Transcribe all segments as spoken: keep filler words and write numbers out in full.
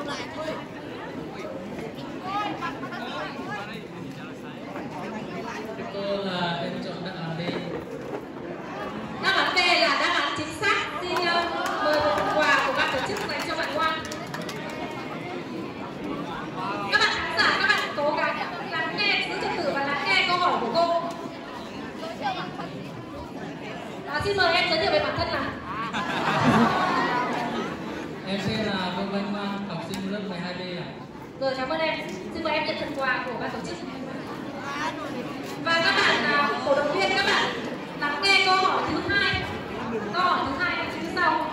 Cô là em chọn đáp án D. Đáp án D là đáp án chính xác. Xin mời một phần quà của ban tổ chức dành cho bạn Ngoan. Các bạn khán giả, các bạn cố gắng lắng nghe, giữ trật tự và lắng nghe câu hỏi của cô. À, xin mời em giới thiệu về bản thân nào. Em sẽ là Vương Văn Ngoan, học sinh lớp mười hai B ạ. Rồi, cảm ơn em. Xin mời em nhận phần quà của ban tổ chức. Và các bạn cổ động viên, các bạn lắng nghe câu hỏi thứ hai. Câu hỏi thứ hai là như sau.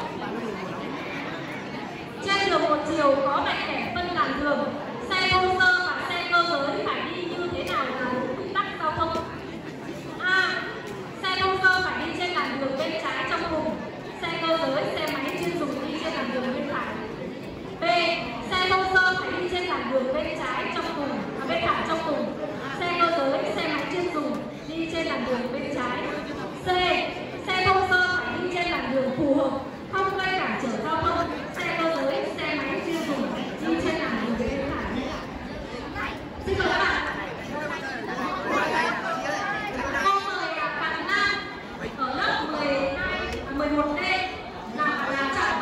Trên đường một chiều có vạch kẻ phân làn đường, xe thô sơ và xe cơ giới phải đi như thế nào là đúng quy tắc giao thông? A. Xe thô sơ phải đi trên làn đường bên trái trong cùng, xe cơ giới, xe máy chuyên dùng đi trên làn đường bên phải. B. Xe thô sơ phải đi trên làn đường bên trái trong cùng, và bên phải trong cùng, xe cơ giới, xe máy chuyên dùng đi trên làn đường bên trái. C. Xe thô sơ phải đi trên làn đường phù hợp, không gây cản trở giao thông, xe cơ giới, xe máy chuyên dùng đi trên làn đường bên phải. Xin mời các bạn. Cô mời bạn Nam ở lớp mười hai, mười một D làm làm chọn.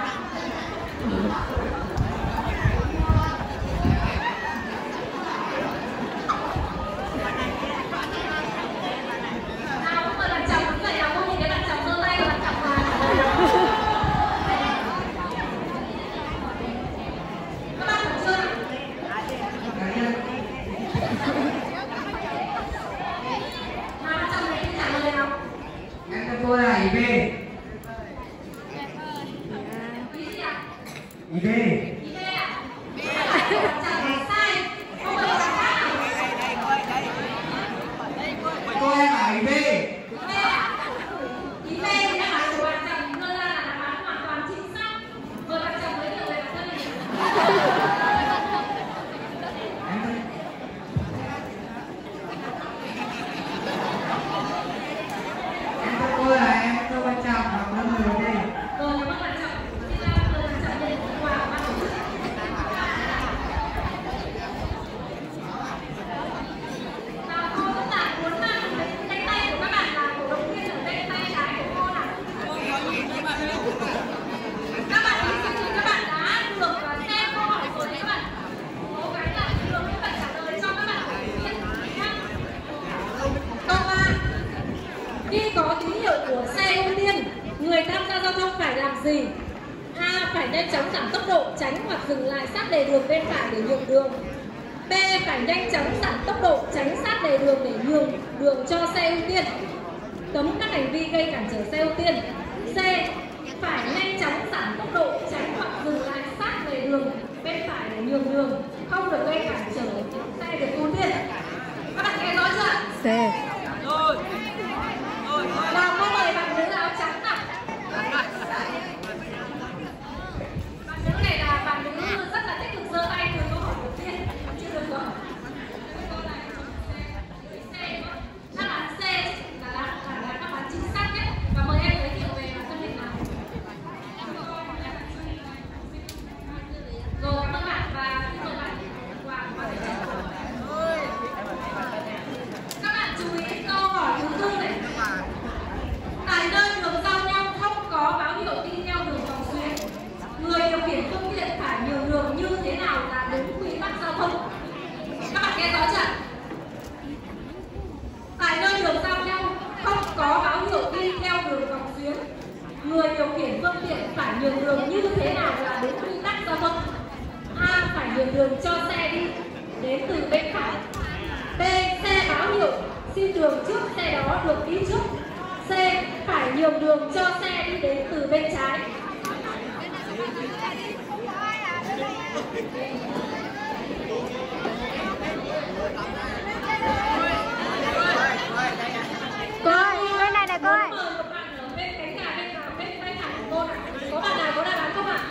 Nào, mời bạn chọn đứng dậy nào, cô nhìn thấy bạn chọn giơ tay và bạn chọn vào. Các bạn hiểu chưa? Nào, bạn chọn này trả lời nào. Em cho tôi là ý B. Ý gì ạ? Ý B. Ý B ạ? Trả lời sai. Không mời bạn khác nào. Tôi em là ý B. Ý B ạ? Ý B thì đáp án của bạn Trầm đưa ra là đáp án hoàn toàn chính xác. Mời bạn Trầm giới thiệu về bản thân mình. Em cho tôi là em Tô Văn Trọng, học lớp mười một D. Rồi, cảm ơn bạn Trọng. Xin mời bạn Trọng nhận phần quà của ban tổ chức. Và cô rất là muốn tay tay của các bạn là cổ động viên ở bên tay trái của cô nào. Các bạn thí sinh thì các bạn đã được xem câu hỏi rồi đấy các bạn. Cố gắng là được các bạn trả lời cho các bạn cổ động viên nhá. Câu ba. Khi có tín hiệu của xe ưu tiên, người tham gia giao thông phải làm gì? A. Phải nhanh chóng giảm tốc độ, tránh hoặc dừng lại sát lề đường bên phải để nhường đường. B. Phải nhanh chóng giảm tốc độ, tránh sát lề đường để nhường đường cho xe ưu tiên. Cấm các hành vi gây cản trở xe ưu tiên. C. Phải nhanh chóng giảm tốc độ, tránh hoặc dừng lại sát lề đường bên phải để nhường đường, không được gây cản trở xe được ưu tiên. Các bạn nghe rõ chưa? C. Nào, cô mời bạn nữ áo trắng nào. Bạn nữ này là bạn nữ rất là tích cực giơ tay từ câu hỏi đầu tiên. Chưa được rồi. Đáp án C là là là đáp án chính xác nhất. Và mời em giới thiệu về bản thân mình nào. Rồi, cảm ơn bạn và xin mời bạn quà của bạn. Các bạn chú ý câu hỏi thứ tư này. Tại nơi đường giao nhau không có báo hiệu đi theo đường vòng xuyến, người điều khiển phương tiện phải nhường đường như thế nào là đúng quy tắc giao thông? Các bạn nghe rõ chưa? Tại nơi đường giao nhau không có báo hiệu đi theo đường vòng xuyến, người điều khiển phương tiện phải nhường đường như thế nào là đúng quy tắc giao thông? A. Phải nhường đường cho xe đi đến từ bên phải. B. Xe báo hiệu xin đường trước xe đó được đi trước. C. Phải nhường đường cho xe đi đến từ bên trái. Cô ơi, bên này này cô ơi. Mời một bạn ở bên cánh gà bên nào bên tay phải của cô nào. Có bạn nào có đáp án không ạ?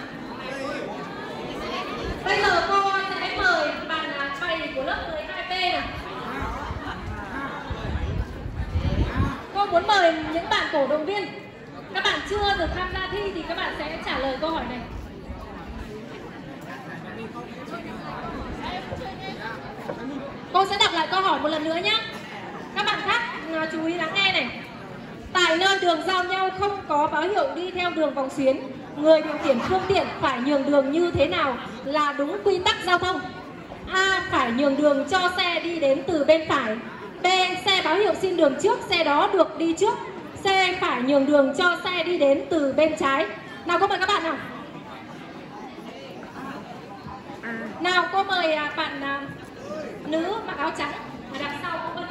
Bây giờ cô sẽ mời bạn bày của lớp mười hai B nào. Cô muốn mời những bạn cổ động viên, các bạn chưa được tham gia thi thì các bạn sẽ trả lời câu hỏi này. một lần nữa nhé. Các bạn khác à, chú ý lắng nghe này. Tại nơi đường giao nhau không có báo hiệu đi theo đường vòng xuyến, người điều khiển phương tiện phải nhường đường như thế nào là đúng quy tắc giao thông? A. Phải nhường đường cho xe đi đến từ bên phải. B. Xe báo hiệu xin đường trước, xe đó được đi trước. C. Phải nhường đường cho xe đi đến từ bên trái. Nào cô mời các bạn nào. Nào cô mời à, bạn à, nữ mặc áo trắng ở đằng sau cô Vân.